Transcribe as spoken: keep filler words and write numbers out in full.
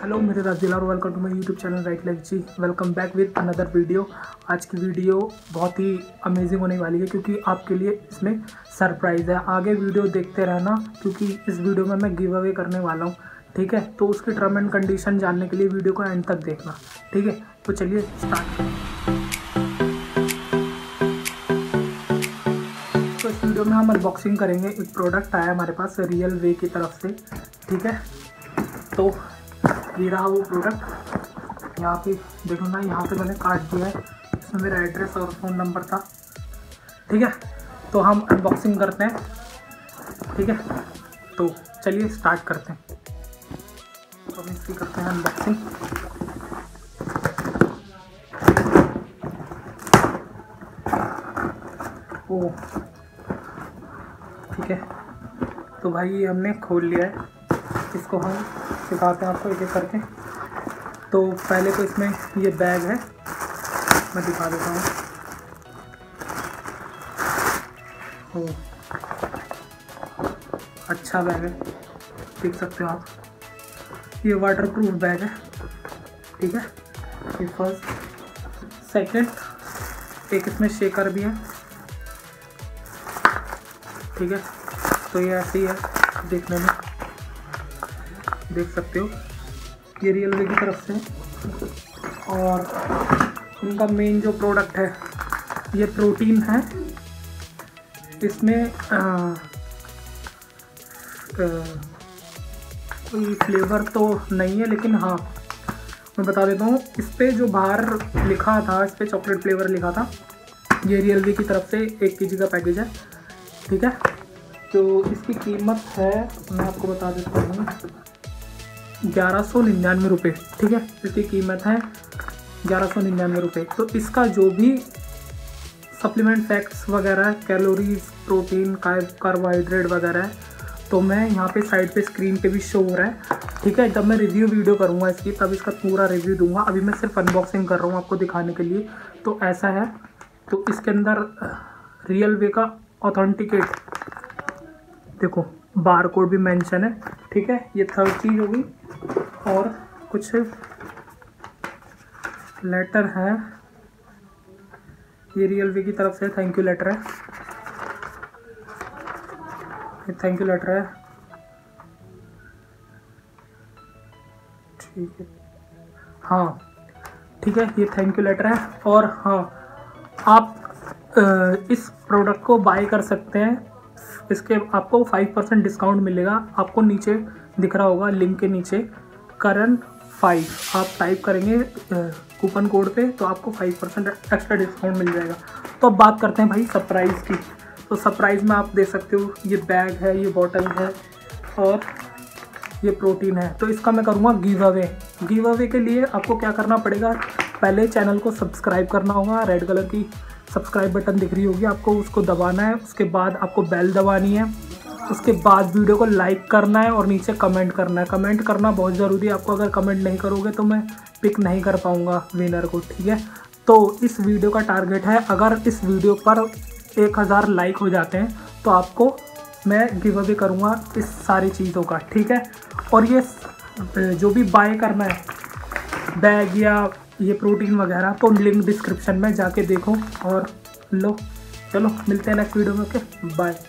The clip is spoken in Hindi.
हेलो मेरे राजीला और welcome to my YouTube channel right life ji. Welcome back with another video. आज की वीडियो बहुत ही अमेजिंग होने वाली है क्योंकि आपके लिए इसमें सरप्राइज़ है। आगे वीडियो देखते रहना क्योंकि इस वीडियो में मैं गिव अवे करने वाला हूँ, ठीक है। तो उसकी टर्म एंड कंडीशन जानने के लिए वीडियो को एंड तक देखना, ठीक है। तो चलिए स्टार्ट करें। तो इस वीडियो में हम अनबॉक्सिंग करेंगे। एक प्रोडक्ट आया हमारे पास रियल वे की तरफ से, ठीक है। तो ये रहा वो प्रोडक्ट। यहाँ पे देखो ना, यहाँ पे मैंने काट दिया है, इसमें मेरा एड्रेस और फ़ोन नंबर था, ठीक है। तो हम अनबॉक्सिंग करते हैं, ठीक है। तो चलिए स्टार्ट करते हैं। तो हम इसकी करते हैं अनबॉक्सिंग। ओ ठीक है, तो भाई ये हमने खोल लिया है। इसको हम दिखाते हैं आपको एक एक करके। तो पहले तो इसमें ये बैग है, मैं दिखा देता हूँ। ओ अच्छा बैग है, देख सकते हो आप। ये वाटरप्रूफ बैग है, ठीक है। ये फर्स्ट। सेकंड, एक इसमें शेकर भी है, ठीक है। तो ये ऐसे ही है देखने में, देख सकते हो। ये रियल वे की तरफ से। और इनका मेन जो प्रोडक्ट है ये प्रोटीन है। इसमें आ, आ, कोई फ्लेवर तो नहीं है, लेकिन हाँ मैं बता देता हूँ। इस पर जो बाहर लिखा था, इस पर चॉकलेट फ्लेवर लिखा था। ये रियल वे की तरफ से एक के जी का पैकेज है, ठीक है। तो इसकी कीमत है, मैं आपको बता देता हूँ, ग्यारह सौ निन्यानवे रुपये, ठीक है। इसकी कीमत है ग्यारह सौ निन्यानवे रुपये। तो इसका जो भी सप्लीमेंट फैक्ट्स वगैरह, कैलोरीज, प्रोटीन, कार्बोहाइड्रेट वगैरह है, तो मैं यहाँ पे साइड पे स्क्रीन पे भी शो हो रहा है, ठीक है। जब मैं रिव्यू वीडियो करूँगा इसकी, तब इसका पूरा रिव्यू दूंगा। अभी मैं सिर्फ अनबॉक्सिंग कर रहा हूँ आपको दिखाने के लिए। तो ऐसा है। तो इसके अंदर रियल वे का ऑथेंटिकेट, देखो बार कोड भी मेंशन है, ठीक है। ये थर्ड चीज़ होगी। और कुछ लेटर है, ये रियल वे की तरफ से थैंक यू लेटर है, ये थैंक यू लेटर है, ठीक है। हाँ ठीक है, ये थैंक यू लेटर है। और हाँ, आप इस प्रोडक्ट को बाय कर सकते हैं। इसके आपको फाइव परसेंट डिस्काउंट मिलेगा। आपको नीचे दिख रहा होगा लिंक के नीचे करण फाइव, आप टाइप करेंगे कूपन कोड पे, तो आपको फाइव परसेंट एक्स्ट्रा डिस्काउंट मिल जाएगा। तो अब बात करते हैं भाई सरप्राइज़ की। तो सरप्राइज़ में आप देख सकते हो, ये बैग है, ये बॉटल है और ये प्रोटीन है। तो इसका मैं करूँगा गिव अवे। गिव अवे के लिए आपको क्या करना पड़ेगा, पहले चैनल को सब्सक्राइब करना होगा। रेड कलर की सब्सक्राइब बटन दिख रही होगी आपको, उसको दबाना है। उसके बाद आपको बेल दबानी है। उसके बाद वीडियो को लाइक करना है और नीचे कमेंट करना है। कमेंट करना बहुत ज़रूरी है आपको। अगर कमेंट नहीं करोगे तो मैं पिक नहीं कर पाऊँगा विनर को, ठीक है। तो इस वीडियो का टारगेट है, अगर इस वीडियो पर एक हज़ार लाइक हो जाते हैं तो आपको मैं गिव अवे करूँगा इस सारी चीज़ों का, ठीक है। और ये जो भी बाय करना है, बैग या ये प्रोटीन वगैरह, तो लिंक डिस्क्रिप्शन में जाके देखो और लो। चलो मिलते हैं नेक्स्ट वीडियो में, ओके बाय।